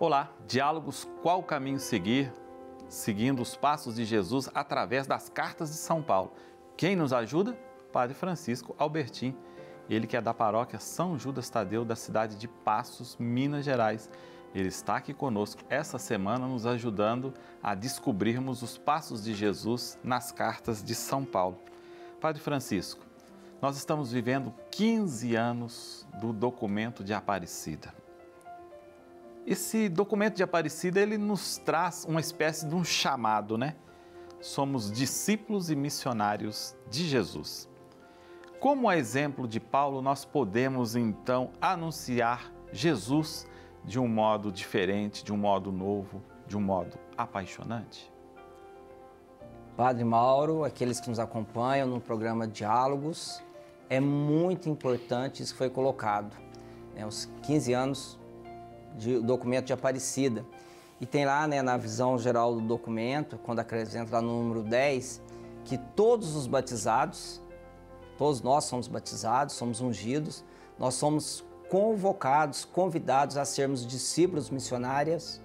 Olá, diálogos Qual Caminho Seguir? Seguindo os passos de Jesus através das cartas de São Paulo. Quem nos ajuda? Padre Francisco Albertin, ele que é da paróquia São Judas Tadeu, da cidade de Passos, Minas Gerais. Ele está aqui conosco essa semana, nos ajudando a descobrirmos os passos de Jesus nas cartas de São Paulo. Padre Francisco, nós estamos vivendo 15 anos do documento de Aparecida. Esse documento de Aparecida, ele nos traz uma espécie de um chamado, né? Somos discípulos e missionários de Jesus. Como a exemplo de Paulo, nós podemos então anunciar Jesus de um modo diferente, de um modo novo, de um modo apaixonante? Padre Mauro, aqueles que nos acompanham no programa Diálogos, é muito importante isso que foi colocado, né? Os 15 anos de documento de Aparecida. E tem lá, né, na visão geral do documento, quando acrescenta lá no número 10, que todos os batizados, todos nós somos batizados, somos ungidos, nós somos convocados, convidados a sermos discípulos missionárias,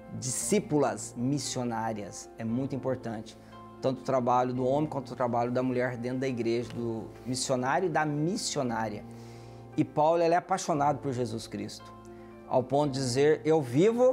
discípulas missionárias. É muito importante. Tanto o trabalho do homem quanto o trabalho da mulher dentro da igreja, do missionário e da missionária. E Paulo, ele é apaixonado por Jesus Cristo, ao ponto de dizer, eu vivo,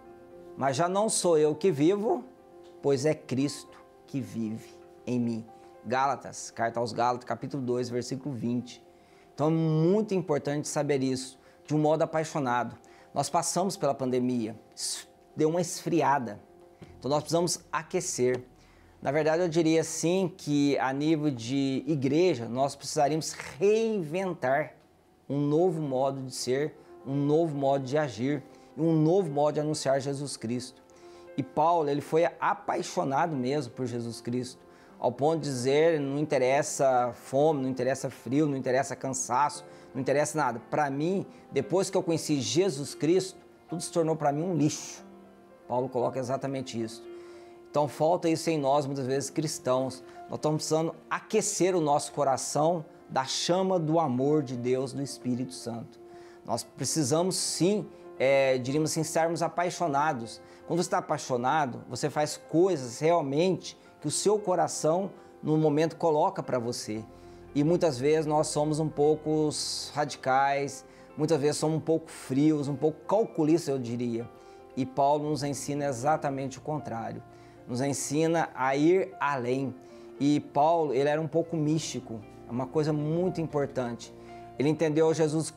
mas já não sou eu que vivo, pois é Cristo que vive em mim. Gálatas, carta aos Gálatas, capítulo 2, versículo 20. Então é muito importante saber isso, de um modo apaixonado. Nós passamos pela pandemia, deu uma esfriada, então nós precisamos aquecer. Na verdade, eu diria assim que a nível de igreja, nós precisaríamos reinventar um novo modo de ser, um novo modo de agir, um novo modo de anunciar Jesus Cristo. E Paulo, ele foi apaixonado mesmo por Jesus Cristo, ao ponto de dizer, não interessa fome, não interessa frio, não interessa cansaço, não interessa nada. Para mim, depois que eu conheci Jesus Cristo, tudo se tornou para mim um lixo. Paulo coloca exatamente isso. Então falta isso em nós, muitas vezes cristãos. Nós estamos precisando aquecer o nosso coração da chama do amor de Deus, do Espírito Santo. Nós precisamos sim, diríamos assim, estarmos apaixonados. Quando você está apaixonado, você faz coisas realmente que o seu coração, no momento, coloca para você. E muitas vezes nós somos um pouco radicais, muitas vezes somos um pouco frios, um pouco calculistas, eu diria. E Paulo nos ensina exatamente o contrário. Nos ensina a ir além. E Paulo, ele era um pouco místico, é uma coisa muito importante. Ele entendeu Jesus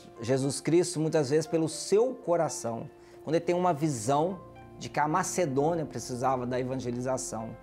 Cristo muitas vezes pelo seu coração, quando ele tem uma visão de que a Macedônia precisava da evangelização.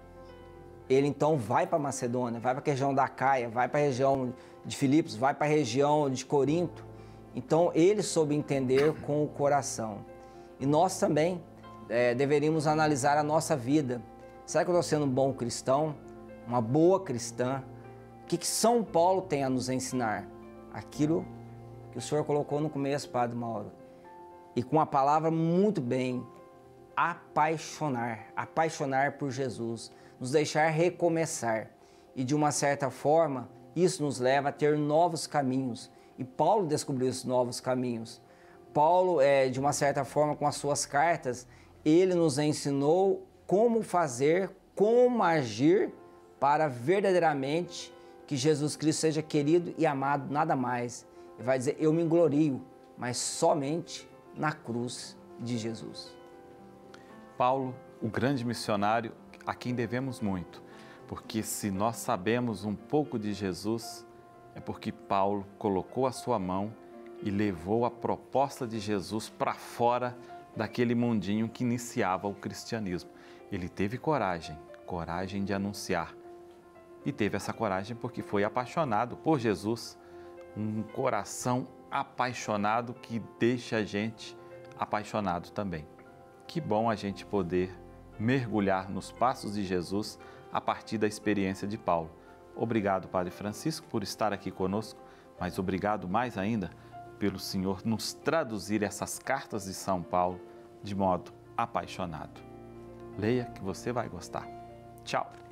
Ele então vai para a Macedônia, vai para a região da Caia, vai para a região de Filipos, vai para a região de Corinto. Então ele soube entender com o coração. E nós também deveríamos analisar a nossa vida. Será que eu estou sendo um bom cristão? Uma boa cristã? O que São Paulo tem a nos ensinar? Aquilo que o Senhor colocou no começo, Padre Mauro. E com a palavra muito bem, apaixonar por Jesus, nos deixar recomeçar. E de uma certa forma, isso nos leva a ter novos caminhos. E Paulo descobriu esses novos caminhos. Paulo, de uma certa forma, com as suas cartas, ele nos ensinou como fazer, como agir para verdadeiramente que Jesus Cristo seja querido e amado, nada mais. Ele vai dizer, eu me glorio, mas somente na cruz de Jesus. Paulo, o grande missionário a quem devemos muito, porque se nós sabemos um pouco de Jesus, é porque Paulo colocou a sua mão e levou a proposta de Jesus para fora daquele mundinho que iniciava o cristianismo. Ele teve coragem de anunciar. E teve essa coragem porque foi apaixonado por Jesus, um coração apaixonado que deixa a gente apaixonado também. Que bom a gente poder mergulhar nos passos de Jesus a partir da experiência de Paulo. Obrigado, Padre Francisco, por estar aqui conosco, mas obrigado mais ainda pelo Senhor nos traduzir essas cartas de São Paulo de modo apaixonado. Leia que você vai gostar. Tchau!